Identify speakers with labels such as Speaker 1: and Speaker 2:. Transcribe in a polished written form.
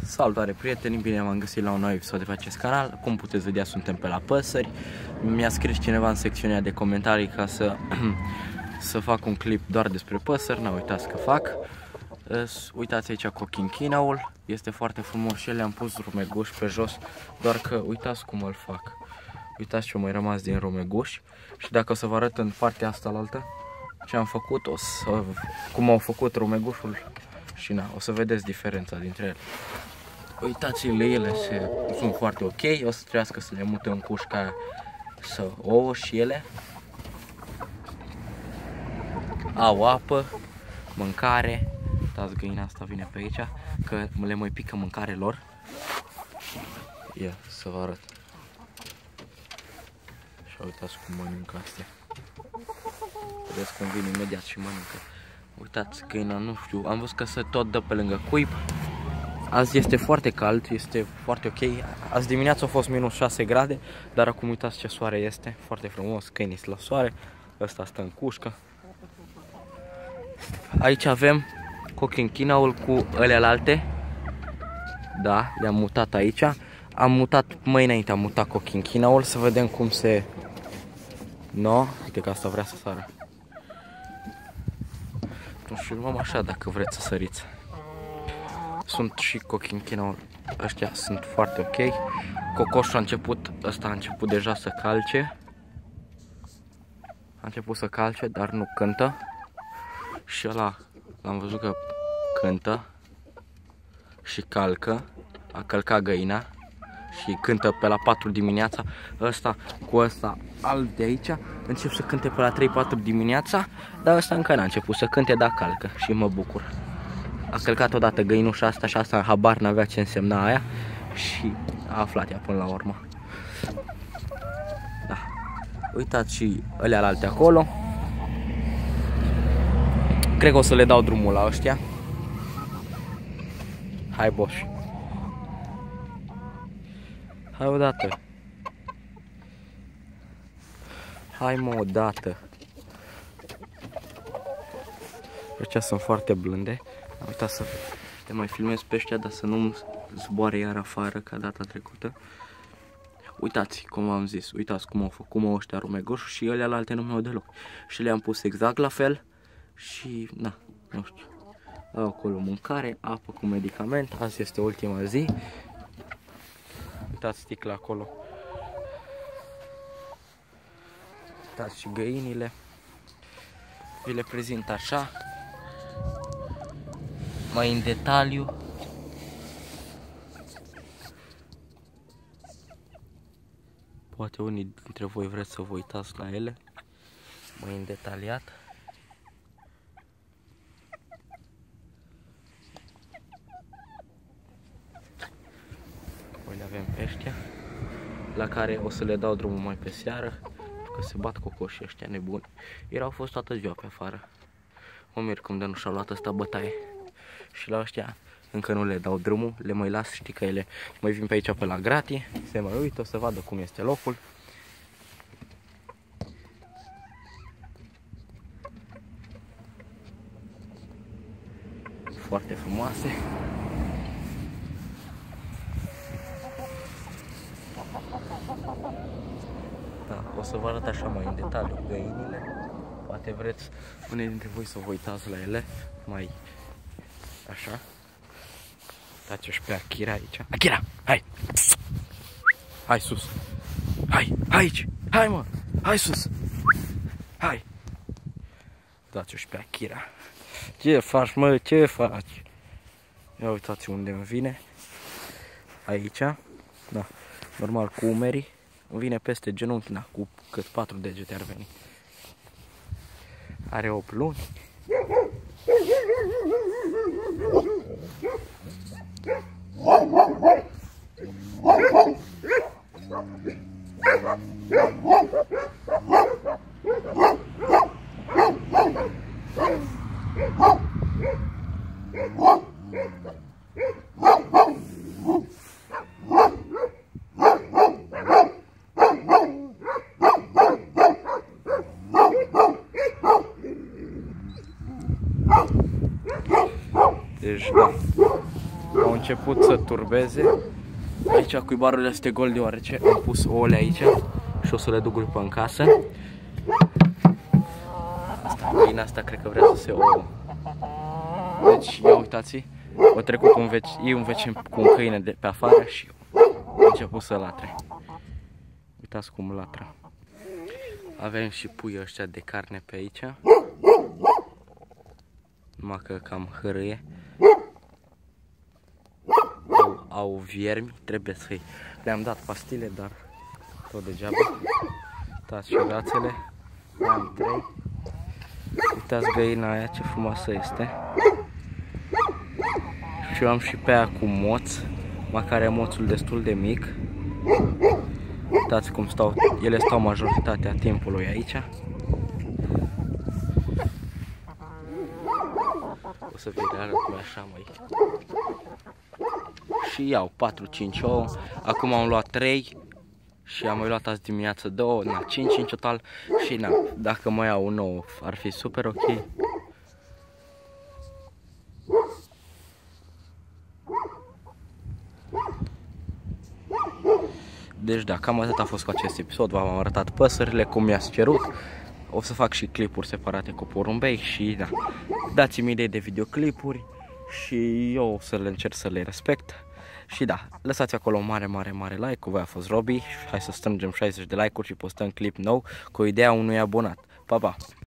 Speaker 1: Salutare prieteni, bine m-am găsit la un nou episod de pe acest canal. Cum puteți vedea, suntem pe la păsări. Mi-a scris cineva în secțiunea de comentarii ca să fac un clip doar despre păsări, n-a uitați că fac. Uitați aici cochinchinaul, este foarte frumos și le-am pus rumeguș pe jos, doar că uitați cum îl fac. Uitați ce mai rămas din rumeguș și dacă o să vă arăt în partea asta alaltă ce am făcut, cum au făcut rumegușul și o să vedeți diferența dintre ele. Uitați-le, ele sunt foarte ok, o să trebuiască să le mute în cușca să ouă și ele. Au apă, mâncare. Uitați, găina asta vine pe aici, că le mai pică mâncare lor. Ia, să vă arăt. Și uitați cum mănâncă astea. Vedeți cum vine imediat și mănâncă. Uitați, găina, nu știu, am văzut că se tot dă pe lângă cuib. Azi este foarte cald, este foarte ok. Azi dimineața a fost minus 6 grade, dar acum uitați ce soare este, foarte frumos, câinii la soare. Ăsta stă în cușcă. Aici avem cochinchinaul cu ălelalte. Da, le-am mutat aici. Am mutat, mai înainte am mutat cochinchinaul, să vedem cum se... uite că asta vrea să sară. Nu știu, luăm așa dacă vreți să săriți. Sunt și cochinchinaul, ăștia sunt foarte ok. Cocoșul a început, ăsta a început deja să calce. A început să calce, dar nu cântă. Și ăla, l-am văzut că cântă și calcă. A călcat găina și cântă pe la 4 dimineața. Ăsta cu ăsta alb de aici încep să cânte pe la 3-4 dimineața, dar ăsta încă n-a început să cânte, dar calcă și mă bucur. A călcat odată găinușa asta și asta habar n-avea ce însemna aia și a aflat ea până la urmă. Da. Uitați și ălealte acolo. Cred că o să le dau drumul la ăștia. Hai, Boș. Hai odată. Hai, mă, odată. Ăștia sunt foarte blânde. Am uitat să te mai filmez pe ăștia, dar să nu zboare iar afară ca data trecută. Uitați cum am zis, uitați cum au făcut ăștia rumegușul și ele alte nu mi-au deloc. Și le-am pus exact la fel și, nu știu. Au acolo mâncare, apă cu medicament, azi este ultima zi. Uitați sticla acolo. Uitați și găinile. Vi le prezint așa, mai în detaliu. Poate unii dintre voi vreți să vă uitați la ele mai în detaliat. Noi le avem pe ăștia, la care o să le dau drumul mai pe seară, că se bat cocoșii ăștia nebuni. Erau fost toată ziua pe afară. Mă mir cum de nu și-au luat ăsta bătaie. Și la ăștia încă nu le dau drumul, le mai las, știi că ele mai vin pe aici pe la gratii, se mai uită, să vadă cum este locul. Foarte frumoase. Da, o să vă arăt așa mai în detaliu găinile. Poate vreți unii dintre voi să vă uitați la ele mai așa. Dați-o-și pe Achira aici. Achira, hai! Hai sus! Hai aici! Hai, mă! Hai sus! Hai! Dați-o-și pe Achira. Ce faci, mă? Ce faci? Ia uitați unde îmi vine. Aici. Da. Normal cu umerii. Îmi vine peste genunchi, cu cât 4 degete ar veni. Are 8 luni. Deci, da. început să turbeze. Aici cuibarurile este gol deoarece am pus ouăle aici și o să le duc după în casă. Găina asta cred că vrea să se ouă. Deci, ia uitați, o trecut un vecin cu un câine de pe afară și a început să latre. Uitați cum latră. Avem și pui ăștia de carne pe aici. Numai că cam hărâie. Au viermi, trebuie să-i le-am dat pastile, dar tot degeaba. Uitați și rațele. Am 3. Uitați găina aia ce frumoasă este. Și eu am și pe aia cu moț, măcar e moțul destul de mic. Uitați cum stau, ele stau majoritatea timpului aici. O să vi le arăt mai așa, măi. Și iau 4-5 ouă, acum am luat 3 și am mai luat azi dimineață 2, na, 5 în total. Și na, dacă mai iau un nou ar fi super ok. Deci da, cam atât a fost cu acest episod, v-am arătat păsările, cum mi-ați cerut. O să fac și clipuri separate cu porumbei și da, dați-mi idei de videoclipuri și eu o să le încerc să le respect. Și da, lăsați acolo un mare like, cu voi a fost Robi, hai să strângem 60 de like-uri și postăm clip nou cu ideea unui abonat. Pa, pa!